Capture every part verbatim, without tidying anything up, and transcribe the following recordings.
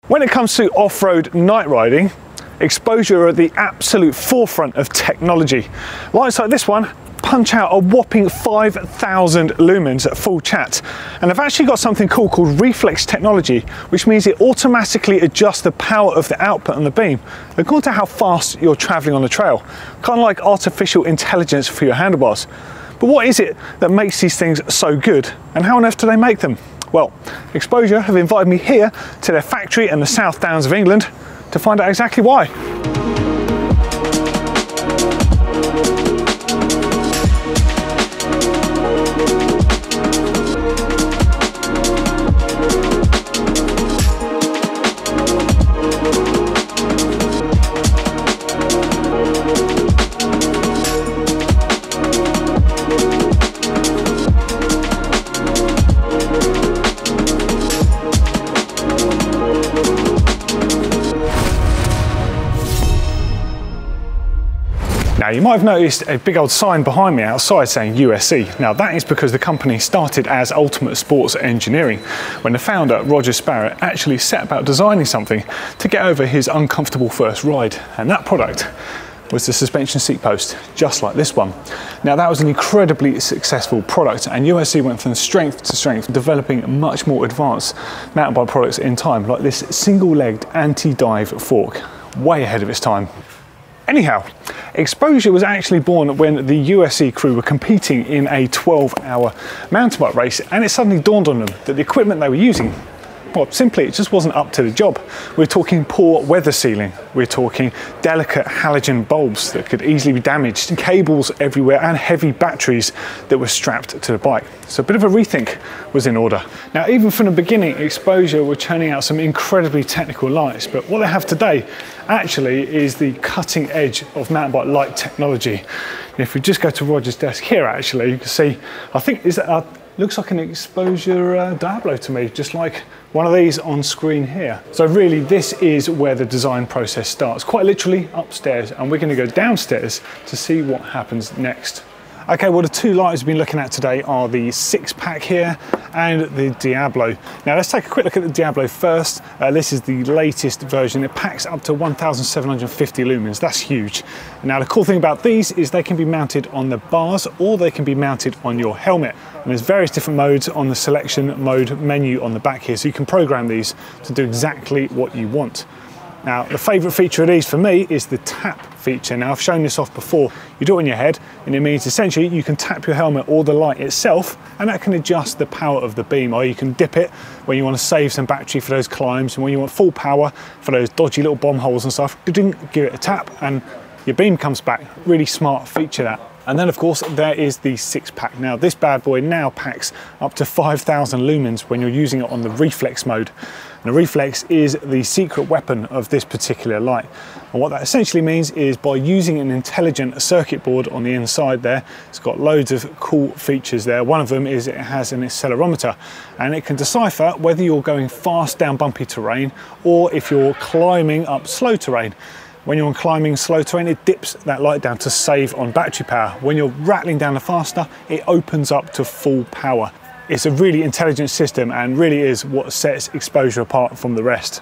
When it comes to off-road night riding, Exposure are at the absolute forefront of technology. Lights like this one punch out a whopping five thousand lumens at full chat, and they've actually got something cool called Reflex technology, which means it automatically adjusts the power of the output on the beam according to how fast you're traveling on the trail, kind of like artificial intelligence for your handlebars. But what is it that makes these things so good, and how on earth do they make them? Well, Exposure have invited me here to their factory in the South Downs of England to find out exactly why. Now, you might have noticed a big old sign behind me outside saying U S C. Now, that is because the company started as Ultimate Sports Engineering, when the founder, Roger Sparrow, actually set about designing something to get over his uncomfortable first ride. And that product was the suspension seat post, just like this one. Now, that was an incredibly successful product, and U S C went from strength to strength, developing much more advanced mountain bike products in time, like this single-legged anti-dive fork, way ahead of its time. Anyhow, Exposure was actually born when the U S C crew were competing in a twelve hour mountain bike race, and it suddenly dawned on them that the equipment they were using, well, simply it just wasn't up to the job. We're talking poor weather sealing, we're talking delicate halogen bulbs that could easily be damaged, cables everywhere, and heavy batteries that were strapped to the bike. So a bit of a rethink was in order. Now, even from the beginning, Exposure were churning out some incredibly technical lights, but what they have today actually is the cutting edge of mountain bike light technology. And if we just go to Roger's desk here, actually, you can see, I think, is that a, looks like an Exposure uh, Diablo to me, just like one of these on screen here. So really, this is where the design process starts, quite literally upstairs, and we're going to go downstairs to see what happens next. Okay, well, the two lights we've been looking at today are the six pack here and the Diablo. Now, let's take a quick look at the Diablo first. Uh, this is the latest version. It packs up to one thousand seven hundred fifty lumens. That's huge. Now, the cool thing about these is they can be mounted on the bars, or they can be mounted on your helmet. And there's various different modes on the selection mode menu on the back here, so you can program these to do exactly what you want. Now, the favourite feature of these for me is the tap feature. Now, I've shown this off before. You do it on your head, and it means essentially you can tap your helmet or the light itself, and that can adjust the power of the beam, or you can dip it when you want to save some battery for those climbs, and when you want full power for those dodgy little bomb holes and stuff, give it a tap and your beam comes back. Really smart feature, that. And then, of course, there is the six pack. Now, this bad boy now packs up to five thousand lumens when you're using it on the Reflex mode. And the Reflex is the secret weapon of this particular light. And what that essentially means is, by using an intelligent circuit board on the inside there, it's got loads of cool features there. One of them is it has an accelerometer, and it can decipher whether you're going fast down bumpy terrain or if you're climbing up slow terrain. When you're climbing slow terrain, it dips that light down to save on battery power. When you're rattling down the faster, it opens up to full power. It's a really intelligent system, and really is what sets Exposure apart from the rest.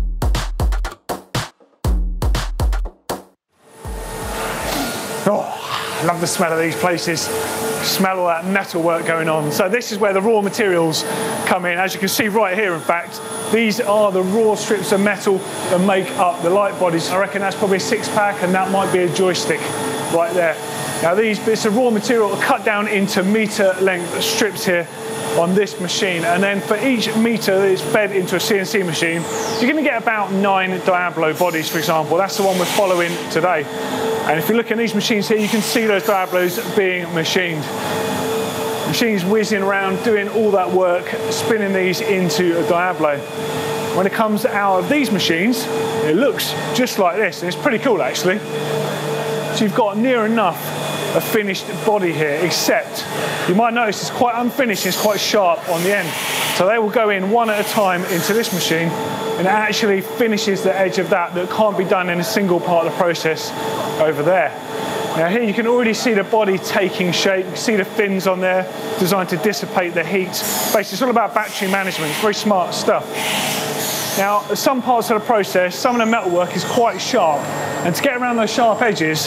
Oh, I love the smell of these places. Smell all that metal work going on. So this is where the raw materials come in. As you can see right here, in fact, these are the raw strips of metal that make up the light bodies. I reckon that's probably a six pack, and that might be a joystick right there. Now, these bits of raw material are cut down into meter length strips here on this machine, and then for each meter it's fed into a C N C machine. You're going to get about nine Diablo bodies, for example. That's the one we're following today. And if you look at these machines here, you can see those Diablos being machined. Machines whizzing around, doing all that work, spinning these into a Diablo. When it comes out of these machines, it looks just like this, and it's pretty cool, actually. So you've got near enough a finished body here, except you might notice it's quite unfinished, it's quite sharp on the end. So they will go in one at a time into this machine, and it actually finishes the edge of that that can't be done in a single part of the process over there. Now here you can already see the body taking shape. You can see the fins on there designed to dissipate the heat. Basically, it's all about battery management. It's very smart stuff. Now, some parts of the process, some of the metalwork is quite sharp, and to get around those sharp edges,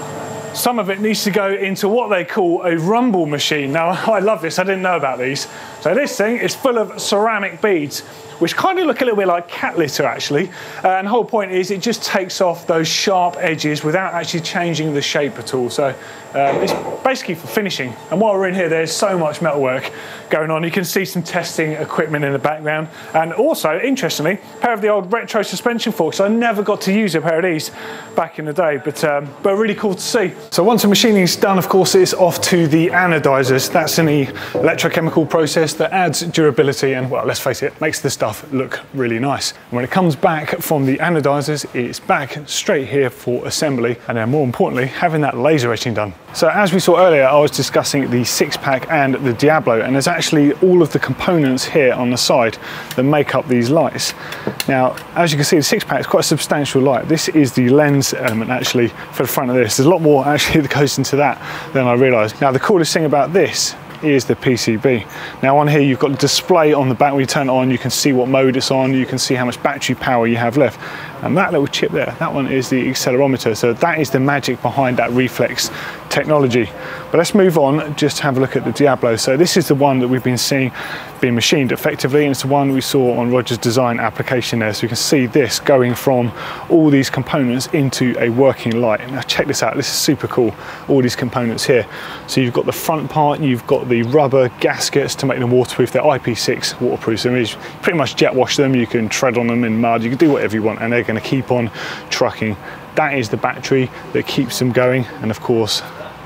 some of it needs to go into what they call a rumble machine. Now, I love this, I didn't know about these. So this thing is full of ceramic beads, which kind of look a little bit like cat litter actually. Uh, and the whole point is it just takes off those sharp edges without actually changing the shape at all. So um, it's basically for finishing. And while we're in here, there's so much metalwork going on. You can see some testing equipment in the background. And also, interestingly, a pair of the old retro suspension forks. I never got to use a pair of these back in the day, but, um, but really cool to see. So once the machining is done, of course, it's off to the anodizers. That's an electrochemical process that adds durability and, well, let's face it, makes the stuff look really nice. And when it comes back from the anodizers, it's back straight here for assembly, and then more importantly, having that laser etching done. So as we saw earlier, I was discussing the six pack and the Diablo, and there's actually all of the components here on the side that make up these lights. Now, as you can see, the six pack is quite a substantial light. This is the lens element actually for the front of this. There's a lot more actually that goes into that than I realized. Now, the coolest thing about this is the P C B. Now on here you've got the display on the back. When you turn it on, you can see what mode it's on, you can see how much battery power you have left. And that little chip there, that one is the accelerometer. So that is the magic behind that reflex technology. But let's move on, just have a look at the Diablo. So this is the one that we've been seeing being machined effectively, and it's the one we saw on Roger's design application there. So you can see this going from all these components into a working light. Now check this out, this is super cool, all these components here. So you've got the front part, you've got the rubber gaskets to make them waterproof. They're I P six waterproof, so you pretty much jet wash them, you can tread on them in mud, you can do whatever you want, and they're going to keep on trucking. That is the battery that keeps them going, and of course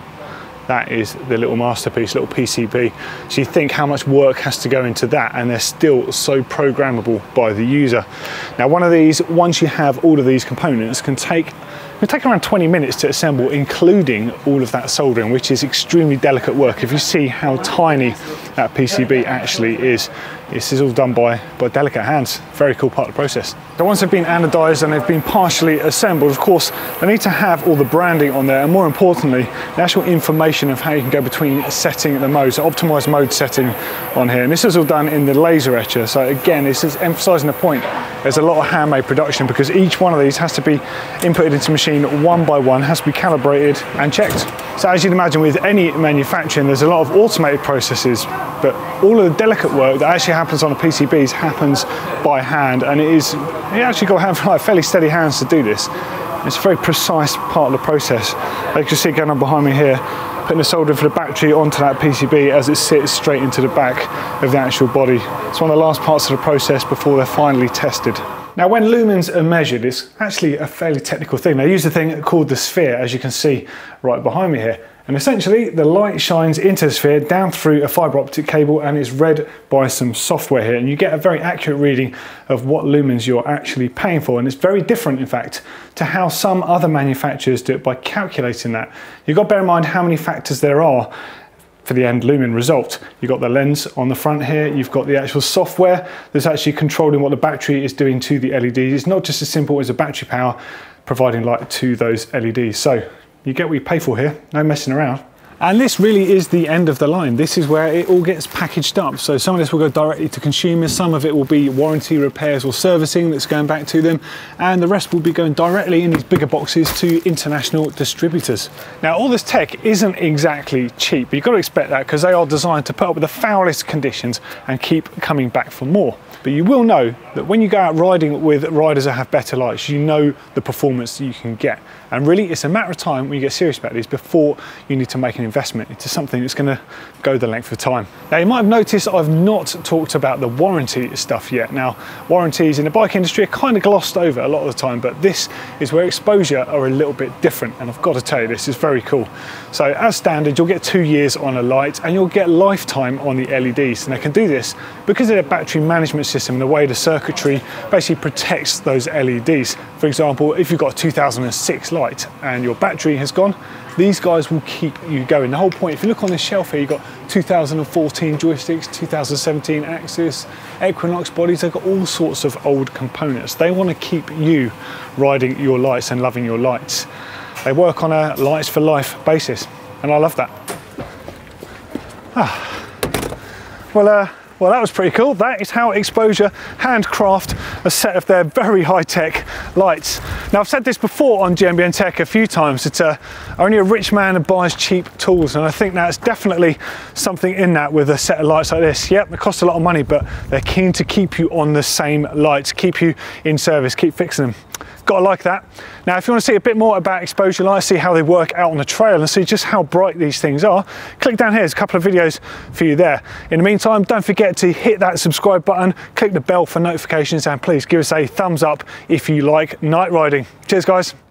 that is the little masterpiece, little P C B. So you think how much work has to go into that, and they're still so programmable by the user. Now one of these, once you have all of these components, can take It can take around twenty minutes to assemble, including all of that soldering, which is extremely delicate work. If you see how tiny that P C B actually is, this is all done by, by delicate hands. Very cool part of the process. So once they've been anodized and they've been partially assembled, of course, they need to have all the branding on there, and more importantly, the actual information of how you can go between setting the modes, so optimized mode setting on here. And this is all done in the laser etcher. So again, this is emphasizing the point. There's a lot of handmade production because each one of these has to be inputted into machine one by one, has to be calibrated and checked. So as you'd imagine with any manufacturing, there's a lot of automated processes, but all of the delicate work that actually happens on the P C Bs happens by hand, and it is, you actually got to have like fairly steady hands to do this. It's a very precise part of the process. Like you can see going on behind me here, putting the solder for the battery onto that P C B as it sits straight into the back of the actual body. It's one of the last parts of the process before they're finally tested. Now when lumens are measured, it's actually a fairly technical thing. They use a thing called the sphere, as you can see right behind me here. And essentially the light shines into the sphere down through a fibre optic cable, and it's read by some software here, and you get a very accurate reading of what lumens you're actually paying for. And it's very different, in fact, to how some other manufacturers do it by calculating that. You've got to bear in mind how many factors there are for the end lumen result. You've got the lens on the front here, you've got the actual software that's actually controlling what the battery is doing to the L E Ds. It's not just as simple as a battery power providing light to those L E Ds. So you get what you pay for here, no messing around. And this really is the end of the line. This is where it all gets packaged up. So some of this will go directly to consumers, some of it will be warranty, repairs or servicing that's going back to them, and the rest will be going directly in these bigger boxes to international distributors. Now all this tech isn't exactly cheap, but you've got to expect that because they are designed to put up with the foulest conditions and keep coming back for more. But you will know that when you go out riding with riders that have better lights, you know the performance that you can get. And really, it's a matter of time when you get serious about these before you need to make an investment into something that's going to go the length of time. Now, you might have noticed I've not talked about the warranty stuff yet. Now, warranties in the bike industry are kind of glossed over a lot of the time, but this is where exposure are a little bit different. And I've got to tell you, this is very cool. So as standard, you'll get two years on a light and you'll get lifetime on the L E Ds. And they can do this because of their battery management system and the way the circuitry basically protects those L E Ds. For example, if you've got a two thousand six light and your battery has gone, these guys will keep you going. The whole point, if you look on this shelf here, you've got two thousand fourteen joysticks, two thousand seventeen Axis, Equinox bodies, they've got all sorts of old components. They want to keep you riding your lights and loving your lights. They work on a lights for life basis, and I love that. Ah. Well, uh, Well, that was pretty cool. That is how Exposure handcraft a set of their very high-tech lights. Now, I've said this before on G M B N Tech a few times. It's uh, only a rich man buys cheap tools, and I think that's definitely something in that with a set of lights like this. Yep, they cost a lot of money, but they're keen to keep you on the same lights, keep you in service, keep fixing them. Gotta like that. Now, if you want to see a bit more about exposure lights, see how they work out on the trail and see just how bright these things are, click down here. There's a couple of videos for you there. In the meantime, don't forget to hit that subscribe button, click the bell for notifications, and please give us a thumbs up if you like night riding. Cheers, guys.